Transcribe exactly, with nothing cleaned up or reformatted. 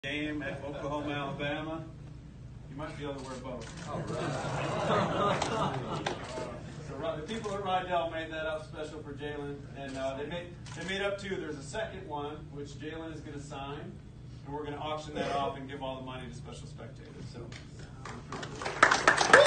Game at Oklahoma, Alabama. You might be able to wear both. All right. So the people at Rydell made that up special for Jalen, and uh, they made they made up two. There's a second one which Jalen is going to sign, and we're going to auction that off and give all the money to special spectators. So.